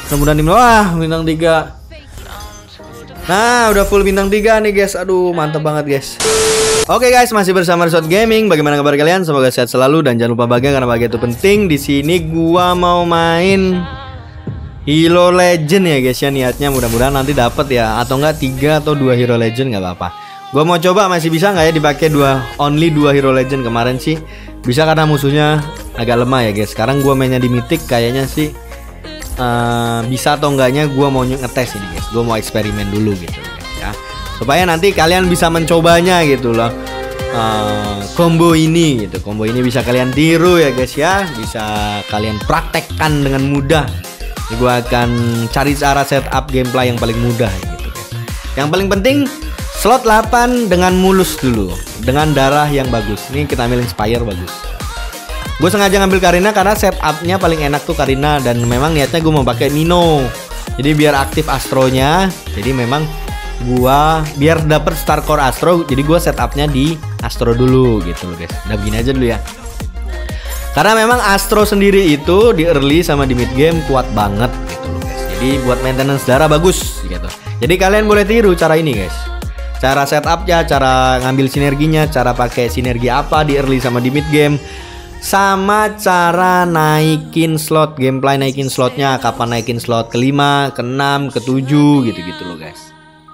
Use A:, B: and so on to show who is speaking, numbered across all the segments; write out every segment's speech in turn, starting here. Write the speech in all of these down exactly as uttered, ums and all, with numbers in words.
A: Mudah-mudahan di wah bintang tiga. Nah udah full bintang tiga nih guys. Aduh mantap banget guys. Oke guys, masih bersama Resort Gaming. Bagaimana kabar kalian? Semoga sehat selalu dan jangan lupa bahagia karena bahagia itu penting. Di sini gua mau main Hero Legend ya guys ya, niatnya mudah-mudahan nanti dapat ya, atau enggak tiga atau dua Hero Legend nggak apa-apa. Gua mau coba masih bisa nggak ya dipakai dua only dua Hero Legend. Kemarin sih bisa karena musuhnya agak lemah ya guys. Sekarang gua mainnya di Mythic kayaknya sih uh, bisa atau enggaknya gua mau ngetes ini guys. Gua mau eksperimen dulu gitu guys ya. Supaya nanti kalian bisa mencobanya gitu loh. Uh, combo ini gitu. Combo ini bisa kalian tiru ya guys ya. Bisa kalian praktekkan dengan mudah. Jadi gue akan cari cara setup gameplay yang paling mudah gitu guys. Yang paling penting slot delapan dengan mulus dulu, dengan darah yang bagus. Ini kita ambil Inspire bagus. Gue sengaja ngambil Karina karena setupnya paling enak tuh Karina. Dan memang niatnya gue mau pakai Nino. Jadi biar aktif Astronya. Jadi memang gua biar dapet Star Core Astro, jadi gua setupnya di Astro dulu gitu loh guys. Udah begini aja dulu ya. Karena memang Astro sendiri itu di early sama di mid game kuat banget gitu loh guys. Jadi buat maintenance darah bagus gitu. Jadi kalian boleh tiru cara ini guys. Cara setupnya, cara ngambil sinerginya, cara pakai sinergi apa di early sama di mid game, sama cara naikin slot gameplay, naikin slotnya kapan, naikin slot kelima, keenam, ketujuh gitu-gitu loh guys.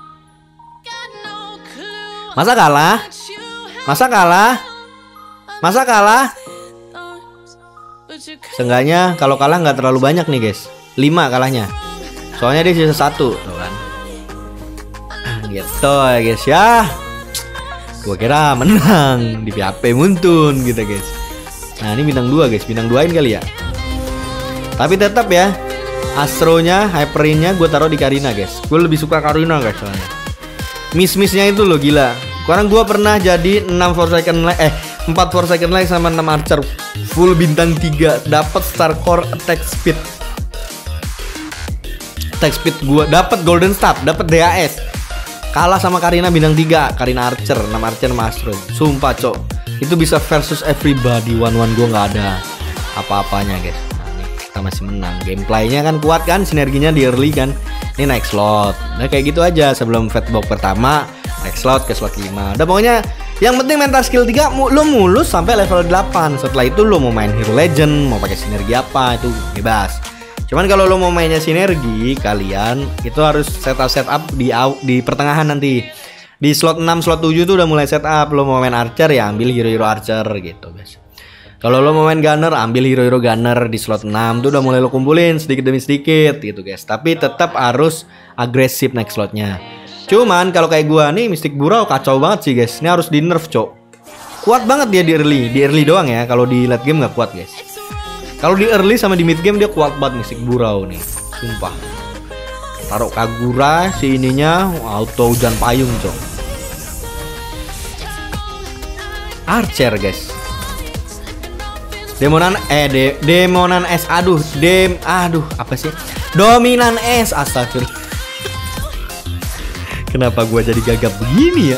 A: Masa kalah? Masa kalah? Masa kalah? Seenggaknya kalau kalah nggak terlalu banyak nih guys. lima kalahnya. Soalnya dia sisa satu tuh kan. Gitu ya guys ya. Gua kira menang di P H P Muntun gitu guys. Nah ini bintang dua guys. Bintang duain kali ya. Tapi tetap ya, Astronya, Hyperinnya gue taruh di Karina guys. Gue lebih suka Karina guys soalnya. Miss-missnya itu loh gila. Sekarang gua pernah jadi enam Forsaken Leg eh empat Forsaken Leg sama enam Archer full bintang tiga, dapat Star Core attack speed. Attack speed gua dapat Golden Staff, dapat D A S. Kalah sama Karina bintang tiga, Karina Archer, enam Archer sama Astro. Sumpah, Cok. Itu bisa versus everybody one-one, gua nggak ada apa-apanya, guys. Nah, nih, kita masih menang. Gameplaynya kan kuat kan, sinerginya di early kan. Ini naik slot. Nah kayak gitu aja sebelum fatbox pertama, naik slot ke slot lima. Udah pokoknya yang penting mental skill tiga lo mulus sampai level delapan. Setelah itu lo mau main Hero Legend, mau pakai sinergi apa itu bebas. Cuman kalau lo mau mainnya sinergi, kalian itu harus setup setup di di pertengahan nanti. Di slot enam, slot tujuh tuh udah mulai setup. Lo mau main Archer ya ambil hero-hero Archer gitu, guys. Kalau lo mau main Gunner, ambil hero-hero Gunner di slot enam tuh udah mulai lo kumpulin sedikit demi sedikit gitu guys. Tapi tetap harus agresif next slotnya. Cuman kalau kayak gua nih Mystic Burrow kacau banget sih guys. Ini harus di nerf cok. Kuat banget dia di early, di early doang ya. Kalau di late game nggak kuat guys. Kalau di early sama di mid game dia kuat banget Mystic Burrow nih. Sumpah. Taruh Kagura si ininya auto hujan payung cok. Archer guys. Demonan eh de, Demonan S aduh dem aduh apa sih Dominan S astagfirullah. Kenapa gua jadi gagap begini ya?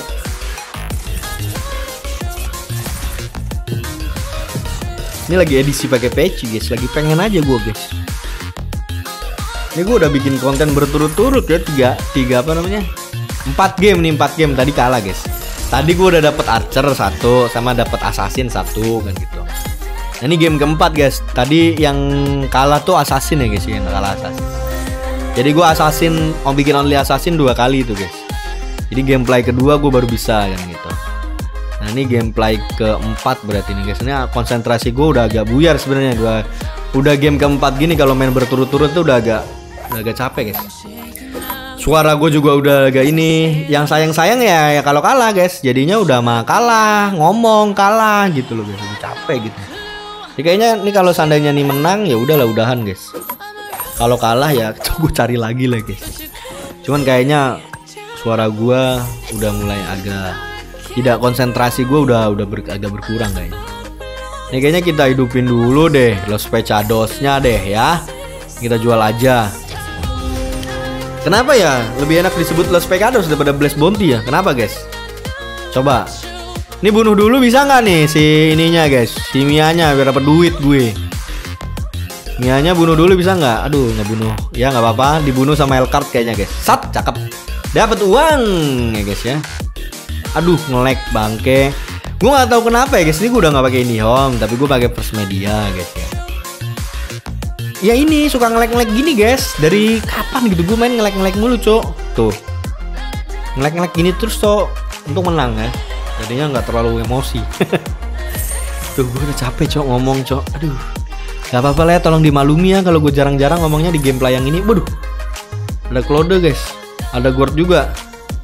A: Ini lagi edisi pakai patch guys, lagi pengen aja gua guys. Ini gua udah bikin konten berturut-turut ya tiga tiga apa namanya empat game nih empat game tadi kalah guys. Tadi gua udah dapet Archer satu sama dapet Assassin satu kan gitu. Nah, ini game keempat guys. Tadi yang kalah tuh Assassin ya guys, yang kalah Assassin. Jadi gue Assassin mau bikin only Assassin dua kali itu guys. Jadi gameplay kedua gue baru bisa kan gitu. Nah ini gameplay keempat berarti nih guys. Ini konsentrasi gue udah agak buyar sebenarnya. Gue udah game keempat gini kalau main berturut-turut tuh udah agak udah agak capek guys. Suara gue juga udah agak ini. Yang sayang-sayang ya, ya kalau kalah guys. Jadinya udah mah kalah, ngomong kalah gitu loh guys. Udah capek gitu. Ya, kayaknya nih kalau seandainya nih menang ya udahlah udahan guys. Kalau kalah ya gue cari lagi lah guys. Cuman kayaknya suara gue udah mulai agak tidak konsentrasi, gue udah udah ber, agak berkurang kayaknya. Nih kayaknya kita hidupin dulu deh Los Pechadosnya deh ya. Kita jual aja. Kenapa ya lebih enak disebut Los Pecados daripada Blast Bounty ya? Kenapa guys? Coba. Ini bunuh dulu bisa nggak nih si ininya guys, si Mianya biar dapat duit gue. Mianya bunuh dulu bisa nggak? Aduh, nggak bunuh. Ya nggak apa-apa, dibunuh sama Elcard kayaknya guys. Sat, cakep. Dapat uang ya guys ya. Aduh, nge-lag bangke. Gue nggak tahu kenapa ya guys. Ini gue udah nggak pakai IndiHome, tapi gue pakai First Media guys ya. Ya ini suka nge-lag-nge-lag gini guys. Dari kapan gitu gue main nge-lag-nge-lag mulu, Cok. Tuh. Nge-lag-nge-lag gini terus, Cok. Untuk menang ya. Jadinya nggak terlalu emosi. Tuh, gue udah capek, Cok, ngomong, Cok. Aduh. Gak apa-apa lah ya, tolong dimaklumi ya kalau gue jarang-jarang ngomongnya di gameplay yang ini. Waduh, ada Claude guys, ada Gord juga.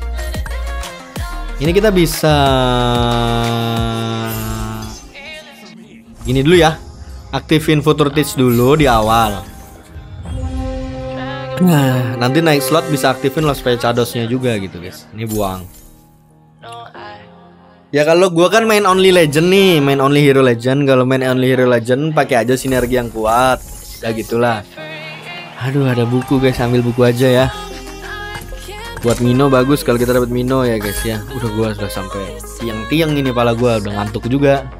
A: Ini kita bisa gini dulu ya, aktifin Future Teach dulu di awal. Nah, nanti naik slot bisa aktifin Lost Pechados-nya juga gitu guys. Ini buang. Ya kalau gua kan main only legend nih, main only hero legend. Kalau main only hero legend pakai aja sinergi yang kuat. Ya gitulah. Aduh, ada buku guys, ambil buku aja ya. Buat Mino bagus kalau kita dapat Mino ya guys ya. Udah gua sudah sampai tiang-tiang ini, pala gua udah ngantuk juga.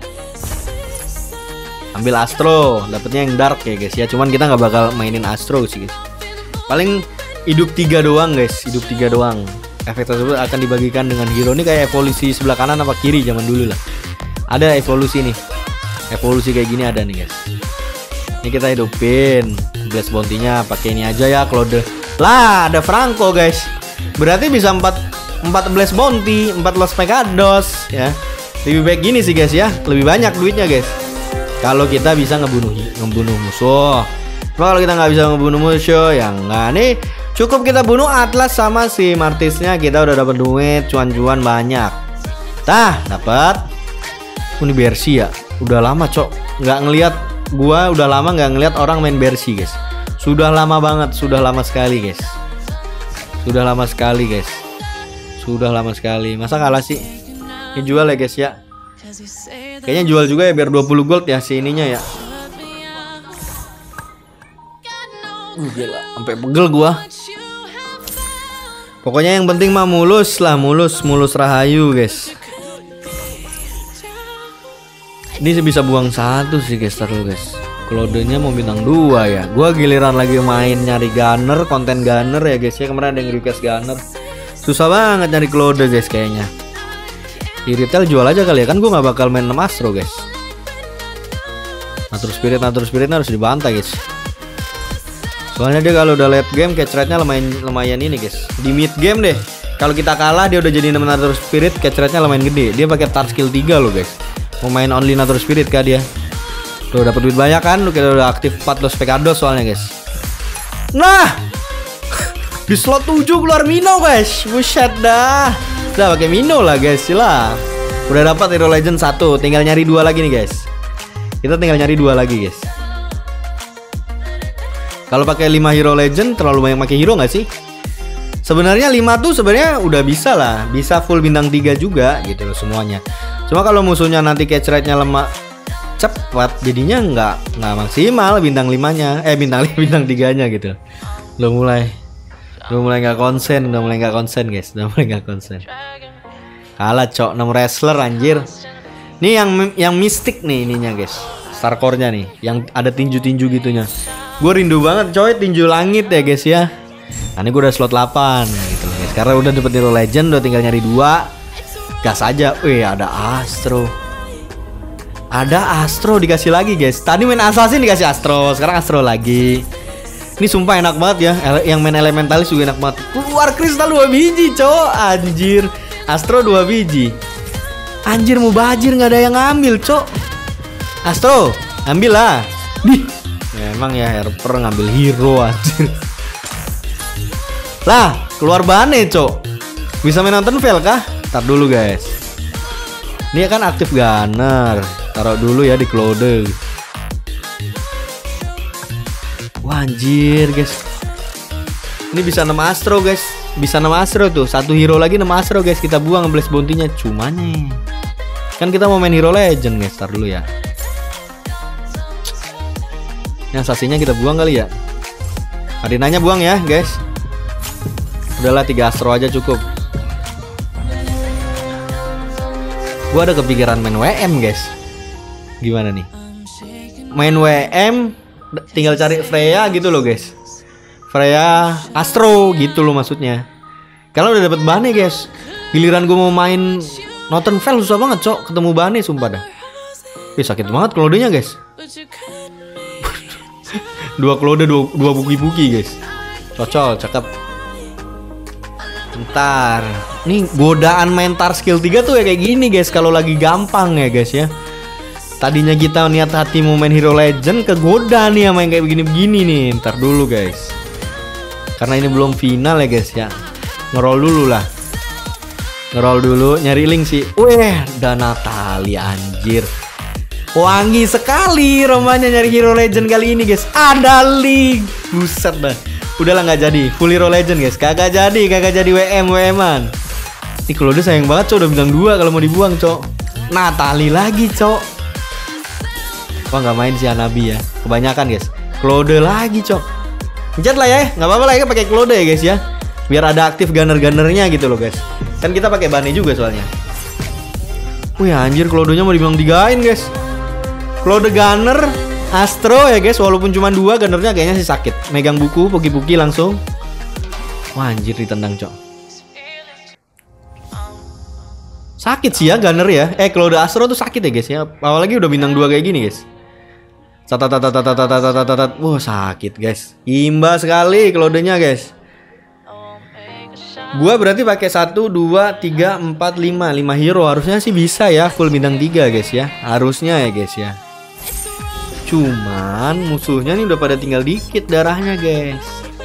A: Ambil Astro, dapetnya yang dark ya guys ya. Cuman kita nggak bakal mainin Astro sih guys. Paling hidup tiga doang guys, hidup tiga doang. Efek tersebut akan dibagikan dengan hero. Ini kayak evolusi sebelah kanan apa kiri zaman dulu lah. Ada evolusi nih. Evolusi kayak gini ada nih guys. Ini kita hidupin Blast Bounty-nya pakai ini aja ya, Claude. Lah, ada Franco guys. Berarti bisa empat empat Blast Bounty, empat Lost Pechados ya. Lebih baik gini sih guys ya. Lebih banyak duitnya guys. Kalau kita bisa ngebunuh ngebunuh musuh. Cuma kalau kita nggak bisa ngebunuh musuh, yang nggak nih. Cukup kita bunuh Atlas sama si Martisnya, kita udah dapat duit, cuan-cuan banyak. Tah, dapat. Ini Bersi ya. Udah lama, Cok. Nggak ngelihat gua udah lama nggak ngelihat orang main Bersi, guys. Sudah lama banget, sudah lama sekali, guys. Sudah lama sekali, guys. Sudah lama sekali. Masa kalah sih? Ini jual ya, guys ya. Kayaknya jual juga ya biar dua puluh gold ya si ininya ya. Uh, gila, sampai pegel gua. Pokoknya yang penting mah mulus lah, mulus, mulus rahayu guys. Ini sih bisa buang satu sih guys, terus guys. Claude-nya mau bintang dua ya. Gua giliran lagi main nyari gunner, konten gunner ya guys ya. Kemarin ada yang request gunner. Susah banget nyari Claude guys kayaknya. Di retail jual aja kali ya, kan gua nggak bakal main enam Astro guys. Natur Spirit, Natur Spiritnya harus dibantai guys. Soalnya dia kalau udah late game catch rate-nya lumayan lumayan ini guys. Di mid game deh, kalau kita kalah dia udah jadi Natur Spirit, catch rate-nya lumayan gede. Dia pakai tar skill tiga loh guys. Mau main only Natur Spirit kah dia? Tuh dapat duit banyak kan? Lu kita udah aktif empat Lost Pechados soalnya guys. Nah, di slot tujuh keluar Mino guys. Buset dah. Udah pakai Mino lah guys, sila. Udah dapat Hero Legend satu, tinggal nyari dua lagi nih guys. Kita tinggal nyari dua lagi guys. Kalau pakai lima Hero Legend terlalu banyak pakai hero nggak sih? Sebenarnya lima tuh sebenarnya udah bisa lah, bisa full bintang tiga juga gitu loh semuanya. Cuma kalau musuhnya nanti catch rate-nya lemah cepat, jadinya nggak nggak maksimal bintang limanya, eh bintang bintang tiganya gitu. Udah mulai, udah mulai nggak konsen, udah mulai nggak konsen guys, udah mulai nggak konsen. Kalah cok, enam wrestler anjir. Nih yang yang mistik nih ininya guys, star core-nya nih, yang ada tinju-tinju gitunya. Gue rindu banget coy tinju langit ya guys ya. Nah ini gue udah slot delapan gitu guys. Karena udah dapet Hero Legend, udah tinggal nyari dua. Gas aja. Wih ada Astro. Ada Astro dikasih lagi guys. Tadi main Assassin dikasih Astro, sekarang Astro lagi. Ini sumpah enak banget ya. Yang main Elementalis juga enak banget. Keluar kristal dua biji coy. Anjir. Astro dua biji. Anjir mau bajir nggak ada yang ngambil coy. Astro ambil lah. Dih. Emang ya Harper ngambil hero anjir. Lah, keluar bane, Cok. Bisa main nonton fail kah? Tar dulu, guys. Ini kan aktif gunner. Taruh dulu ya di Claude. Wah, anjir, guys. Ini bisa enam Astro, guys. Bisa enam Astro tuh. Satu hero lagi enam Astro, guys. Kita buang Blast Bounty-nya. Cuma nih. Kan kita mau main Hero Legend, guys. Tar dulu ya. Yang sasinya kita buang kali ya. Arinanya buang ya guys. Udahlah tiga Astro aja cukup. Gua ada kepikiran main W M guys. Gimana nih? Main W M tinggal cari Freya gitu loh guys. Freya Astro gitu loh maksudnya. Kalau udah dapet Bane guys, giliran gue mau main Northern Vale susah banget cok ketemu Bane sumpah dah. Ih, sakit banget klodenya guys. Dua klode, dua, dua buki-buki guys. Cocol, cakep. Ntar nih godaan mentar skill tiga tuh ya kayak gini guys. Kalau lagi gampang ya guys ya. Tadinya kita niat hati mau main Hero Legend, kegoda nih sama yang kayak begini-begini nih. Ntar dulu guys, karena ini belum final ya guys ya. Ngerol dulu lah. Ngerol dulu, nyari link sih. Weh, dan Natali anjir. Wangi sekali romanya nyari Hero Legend kali ini guys. Ada link. Buset dah. Udahlah nggak jadi full Hero Legend guys. Kagak jadi, kagak jadi W M W M-an. Ini kalau udah sayang banget cok, udah bintang dua kalau mau dibuang cok. Natali lagi cok. Wah nggak main si Hanabi ya. Kebanyakan guys. Claude lagi cok. Pencet lah ya. Nggak apa-apa lah ya pakai Claude ya guys ya. Biar ada aktif gunner-gunnernya gitu loh guys. Kan kita pakai Bane juga soalnya. Wih anjir Claude-nya mau dibilang tigain guys. Claude Gunner Astro ya guys. Walaupun cuma dua, gunnernya kayaknya sih sakit. Megang buku, puki-puki langsung. Wah anjir ditendang cok. Sakit sih ya gunner ya. Eh Claude Astro tuh sakit ya guys ya. Apalagi udah bintang dua kayak gini guys. Tatatatatatatatatatatat. Wah sakit guys. Imba sekali Claude-nya guys. Gua berarti pakai satu, dua, tiga, empat, lima lima hero. Harusnya sih bisa ya full bintang tiga guys ya. Harusnya ya guys ya. Cuman musuhnya nih udah pada tinggal dikit darahnya guys.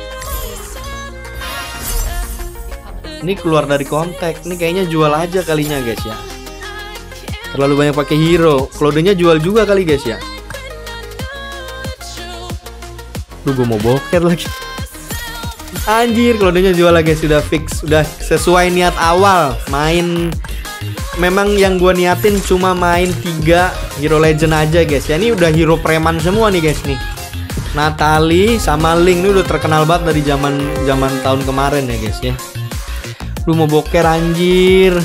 A: Ini keluar dari kontak. Ini kayaknya jual aja kalinya guys ya. Terlalu banyak pakai hero. Claude-nya jual juga kali guys ya. Duh gue mau boker lagi. Anjir Claude-nya jual lagi guys. Sudah fix. Udah sesuai niat awal. Main. Memang yang gue niatin cuma main tiga Hero Legend aja guys ya. Ini udah hero preman semua nih guys nih. Natali sama Link ini udah terkenal banget dari zaman zaman tahun kemarin ya guys ya. Lu mau boker anjir.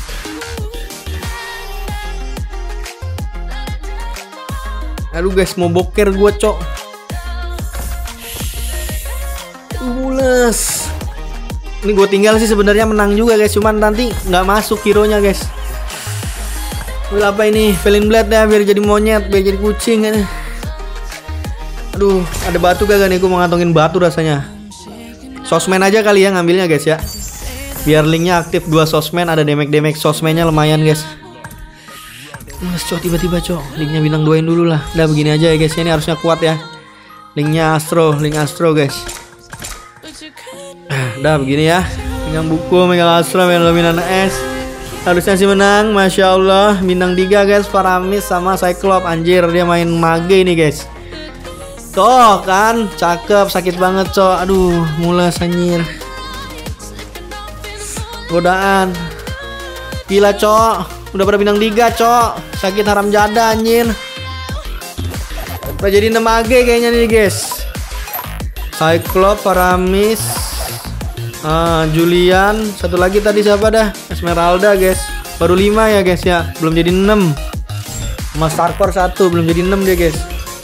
A: Aduh guys mau boker gue cok. Mules. Ini gue tinggal sih sebenarnya menang juga guys. Cuman nanti nggak masuk hero-nya guys. Wih apa ini? Felin Blade ya biar jadi monyet, biar jadi kucing ya. Aduh ada batu gak nih? Gue mau ngantongin batu rasanya. Sosmen aja kali ya ngambilnya guys ya. Biar linknya aktif dua sosmen, ada damage-damage sosmennya lumayan guys. Mas cok tiba-tiba cok, linknya bintang duain dulu lah. Udah begini aja ya guys, ini harusnya kuat ya. Linknya Astro, link Astro guys. Udah begini ya. Megang buku, megang Astro, megang dominan S. Harusnya sih menang, masya Allah. Bintang tiga guys, Paramis sama Cyclops. Anjir dia main mage nih guys. Tuh kan, cakep, sakit banget cok. Aduh, mules anjir. Godaan. Gila cok. Udah pada bintang tiga cok. Sakit haram jada anjir. Udah jadi enam A G kayaknya nih guys. Cyclops, Paramis, uh, Julian. Satu lagi tadi siapa dah? Esmeralda guys. Baru lima ya guys ya. Belum jadi enam. Mas Starcore satu. Belum jadi enam dia guys.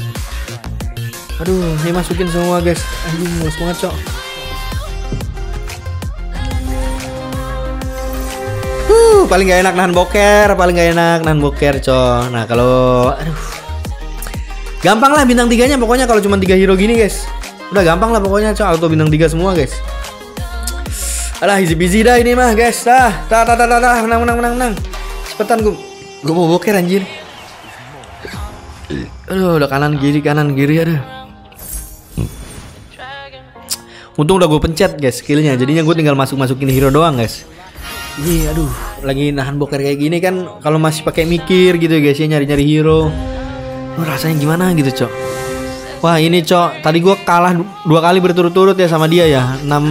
A: Aduh ini masukin semua guys. Anjing mulus banget cok. Uh, paling gak enak nahan boker, paling gak enak nahan boker, coy. Nah, kalau aduh. Gampang lah bintang tiganya pokoknya kalau cuma tiga hero gini, guys. Udah gampang lah pokoknya, coy. Auto bintang tiga semua, guys. Alah, easy peasy dah ini mah, guys. Dah, dah, dah, dah, dah, menang, menang, menang, menang. Cepetan gua. Gua mau boker anjir. Aduh, udah kanan kiri, kanan kiri aduh. Untung udah gue pencet, guys, skillnya. Jadinya gue tinggal masuk-masukin hero doang, guys. Iya, aduh, lagi nahan boker kayak gini kan kalau masih pakai mikir gitu guys ya nyari-nyari hero. Lu rasanya gimana gitu, Cok? Wah, ini, Cok, tadi gua kalah dua kali berturut-turut ya sama dia ya. enam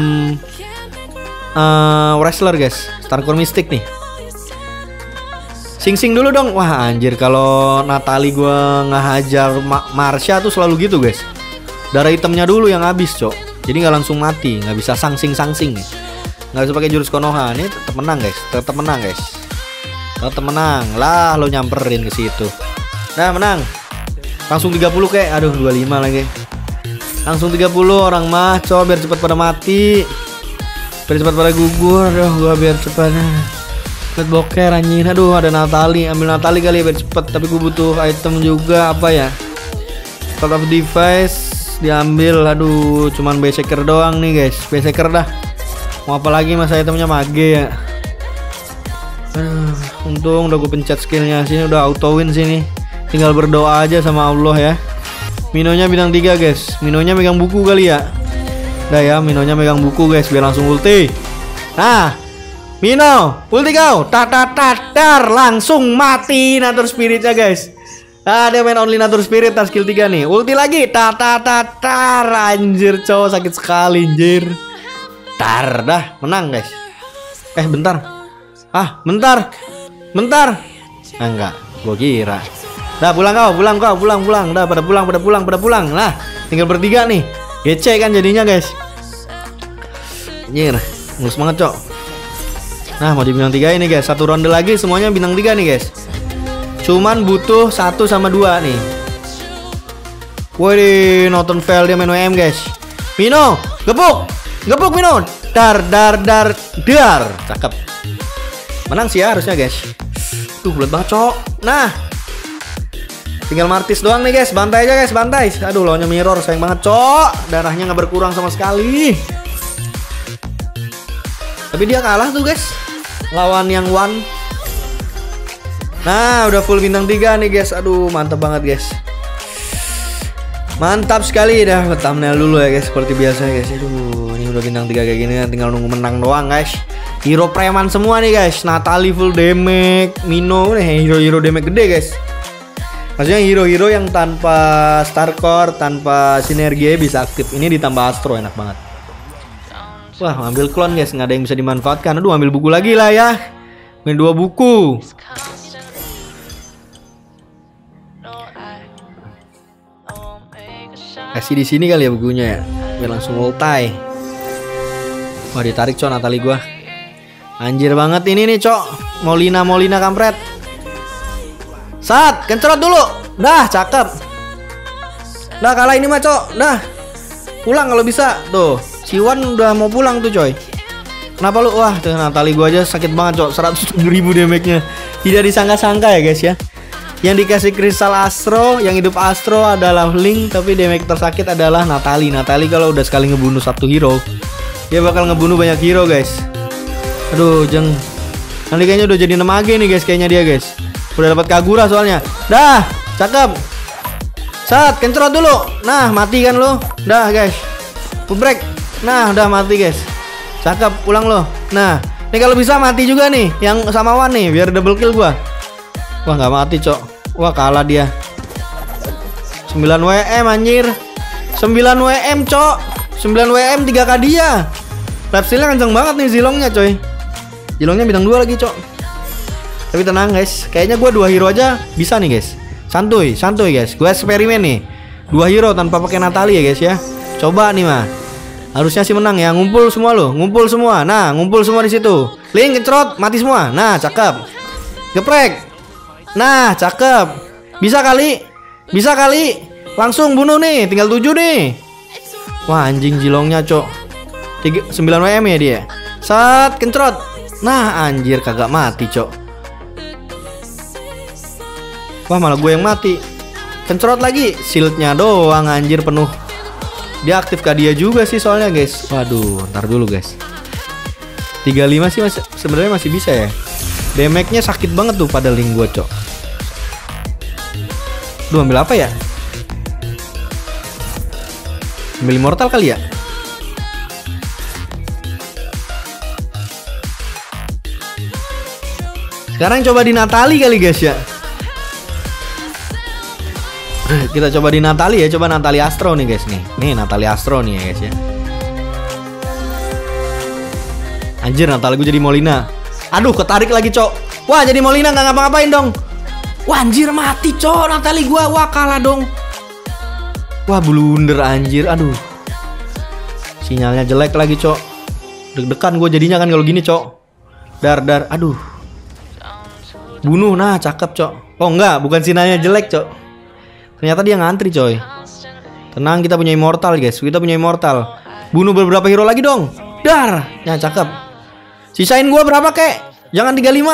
A: uh, wrestler, guys. Starcore Mystic nih. Sing-sing dulu dong. Wah, anjir kalau Natali gua ngehajar Ma Marsha tuh selalu gitu, guys. Darah hitamnya dulu yang habis, Cok. Jadi nggak langsung mati, nggak bisa sangsing-sangsing nih. Nggak bisa pakai jurus Konoha. Ini tetap menang guys, tetap menang guys, tetap menang lah. Lo nyamperin ke situ, nah menang langsung tiga puluh kayak, aduh dua puluh lima lagi. Langsung tiga puluh orang mah, coba biar cepat pada mati. Biar cepat pada gugur. Aduh, gua biar cepat. Lihat boker anjing. Aduh, ada Natali. Ambil Natali kali ya biar cepet. Tapi gua butuh item juga apa ya? Part of device diambil. Aduh, cuman berserker doang nih, guys. Berserker dah. Mau apa lagi masa itemnya mage ya. Aduh, untung udah gue pencet skillnya. Sini udah auto win sini. Tinggal berdoa aja sama Allah ya. Minonya bintang tiga guys. Minonya megang buku kali ya. Udah ya, Minonya megang buku guys. Biar langsung ulti. Nah, Mino, ulti kau. Tatatar, langsung mati Natur Spiritnya guys. Ah, dia main only Natur Spirit tar skill tiga nih. Ulti lagi. Tatatar, anjir cowok sakit sekali anjir. Tar, dah menang guys. Eh bentar. Ah, bentar. Bentar. Ah, enggak, gua kira. Dah pulang kau, pulang kau, pulang, pulang. Dah pada pulang, pada pulang, pada pulang. Nah, tinggal bertiga nih. Gece kan jadinya guys. Anjir, mulus banget cok. Nah, mau di bintang tiga ini guys. Satu ronde lagi semuanya bintang tiga nih guys. Cuman butuh satu sama dua nih. Wih, nonton fail dia main W M guys. Mino, gepuk, gepuk Mino. Dar, dar, dar, dar. Cakep. Menang sih ya harusnya guys. Tuh bulat banget cok. Nah, tinggal Martis doang nih guys. Bantai aja guys, bantai. Aduh, lawannya mirror, sayang banget cok. Darahnya nggak berkurang sama sekali. Tapi dia kalah tuh guys, lawan yang one. Nah, udah full bintang tiga nih guys. Aduh, mantap banget guys. Mantap sekali. Dah thumbnail dulu ya guys, seperti biasa guys. Aduh, ini udah bintang tiga kayak gini kan, tinggal nunggu menang doang guys. Hero preman semua nih guys. Natali full damage, Mino nih hero-hero damage gede guys. Maksudnya hero-hero yang tanpa star core, tanpa sinergi bisa aktif. Ini ditambah Astro, enak banget. Wah, ambil klon guys, nggak ada yang bisa dimanfaatkan. Aduh, ambil buku lagi lah ya. Main dua buku. Kasih di sini kali ya bukunya ya, biar langsung ultai. Wah, ditarik cok Natali gua. Anjir banget ini nih cok. Molina Molina kampret. Saat, kencerot dulu. Dah, cakep. Dah kalah ini mah cok. Dah. Pulang kalau bisa. Tuh, Siwan udah mau pulang tuh coy. Kenapa lu? Wah, tuh Natali gua aja sakit banget cok. seratus tujuh ribu damage-nya. Tidak disangka-sangka ya guys ya. Yang dikasih kristal Astro, yang hidup Astro adalah Link, tapi damage tersakit adalah Natali. Natali kalau udah sekali ngebunuh satu hero, dia bakal ngebunuh banyak hero guys. Aduh, jeng. Nanti kayaknya udah jadi enam A G nih guys, kayaknya dia guys. Udah dapat Kagura soalnya. Dah, cakep. Saat, kencerot dulu. Nah, mati kan lo. Dah guys. Full break. Nah, udah mati guys. Cakep, pulang lo. Nah, ini kalau bisa mati juga nih, yang sama Wan nih, biar double kill gua. Wah, nggak mati cok. Wah, kalah dia. sembilan W M anjir. sembilan W M cok. sembilan W M tiga K dia. Lap steal-nya kenceng banget nih Zilongnya coy. Zilongnya bintang dua lagi cok. Tapi tenang guys, kayaknya gue dua hero aja bisa nih guys. Santuy, santuy guys. Gue eksperimen nih. Dua hero tanpa pakai Natali ya guys ya. Coba nih mah. Harusnya sih menang ya. Ngumpul semua loh, ngumpul semua. Nah, ngumpul semua di situ. Link kencerot, mati semua. Nah, cakep. Geprek. Nah, cakep. Bisa kali. Bisa kali. Langsung bunuh nih. Tinggal tujuh nih. Wah, anjing Zilongnya, cok. sembilan W M ya dia. Set, kencerot. Nah, anjir kagak mati, cok. Wah, malah gue yang mati. Kencerot lagi. Shieldnya doang anjir penuh. Dia aktif ke dia juga sih soalnya, guys. Waduh, ntar dulu, guys. tiga puluh lima sih masih sebenarnya masih bisa ya. Damage-nya sakit banget tuh pada Link gua, cok. Duh, ambil apa ya? Ambil immortal kali ya? Sekarang coba di Natali kali guys ya. Kita coba di Natali ya. Coba Natali Astro nih guys nih. Nih Natali Astro nih ya guys ya. Anjir, Natali gue jadi Molina. Aduh, ketarik lagi cok. Wah, jadi Molina nggak ngapa-ngapain dong. Wah, anjir mati cok Natali gua. Wah, kalah dong. Wah, blunder anjir. Aduh, sinyalnya jelek lagi cok. Deg-degan gue jadinya kan kalau gini cok. Dar dar. Aduh, bunuh. Nah, cakep cok. Oh enggak, bukan sinyalnya jelek cok. Ternyata dia ngantri coy. Tenang, kita punya immortal guys. Kita punya immortal. Bunuh beberapa hero lagi dong. Dar. Ya cakep. Sisain gua berapa kek? Jangan tiga puluh lima.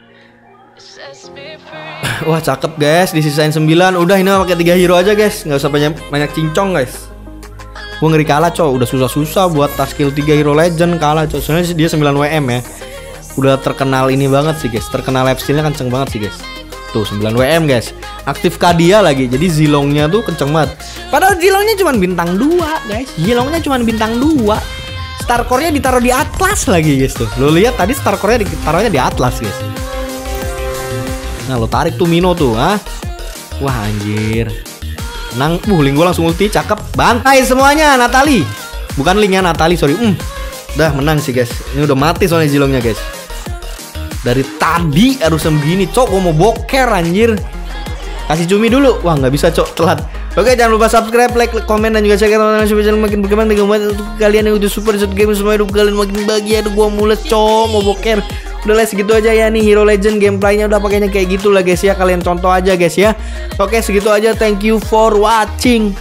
A: Wah cakep guys. Disisain sembilan. Udah ini pakai tiga hero aja guys. Nggak usah banyak banyak cincong guys. Gua ngeri kalah cow. Udah susah-susah buat tas skill tiga hero legend kalah cow. Soalnya dia sembilan W M ya. Udah terkenal ini banget sih guys. Terkenal life skillnya kenceng banget sih guys. Tuh sembilan W M guys. Aktif Kadia lagi. Jadi Zilongnya tuh kenceng banget. Padahal Zilongnya cuma bintang dua guys. Zilongnya cuma bintang dua. Star core-nya ditaruh di Atlas lagi guys tuh. Lo lihat tadi Star core-nya ditaruhnya di Atlas guys. Nah lo tarik tuh Mino tuh ah. Wah anjir. Tenang. Uh Ling gue langsung ulti. Cakep. Bantai semuanya Natali. Bukan Lingnya Natali sorry. Hmm. Udah menang sih guys. Ini udah mati soalnya Zilongnya guys. Dari tadi harusnya begini cok. Gue mau boker anjir. Kasih cumi dulu. Wah nggak bisa cok, telat. Oke jangan lupa subscribe, like, komen, dan juga share ke teman-teman supaya channel makin berkembang. Dan untuk kalian yang udah super Shot Game semua hidup kalian makin bahagia. Aduh gue mules cok, mau boker. Udah lah segitu aja ya nih Hero Legend gameplaynya udah pakainya kayak gitu lah guys ya. Kalian contoh aja guys ya. Oke segitu aja, thank you for watching.